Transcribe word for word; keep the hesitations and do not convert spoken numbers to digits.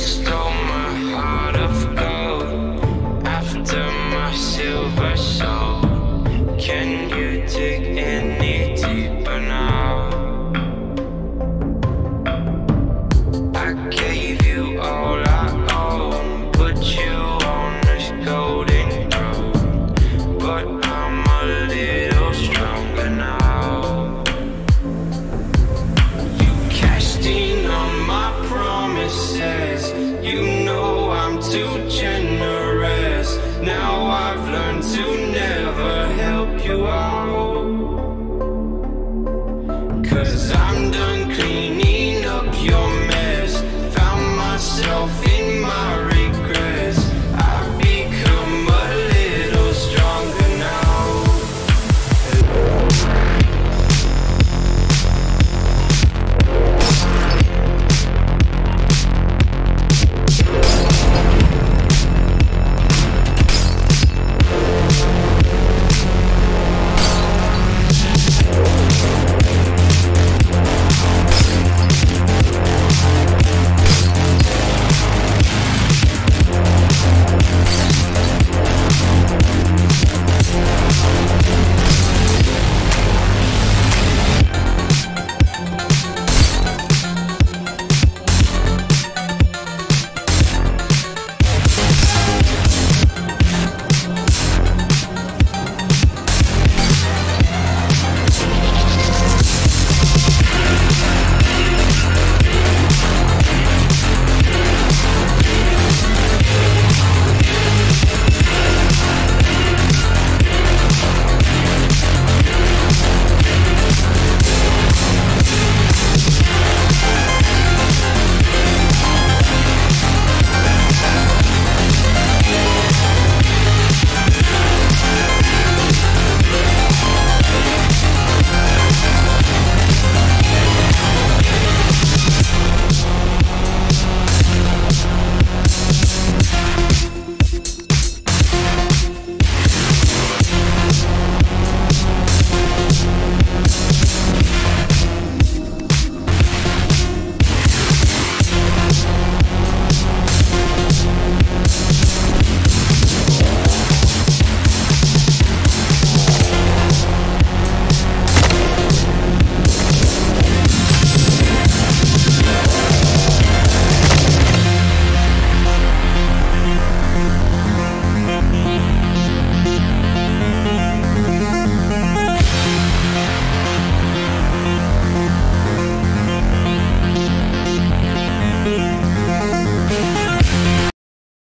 stole my heart of gold after my silver soul. Can you dig any deeper now? I gave you all I own, put you on this golden road, but I'm a little stronger now. You cashed in on my promises, you know I'm too generous. Now I've learned to never help you out, 'cause I'm done cleaning up your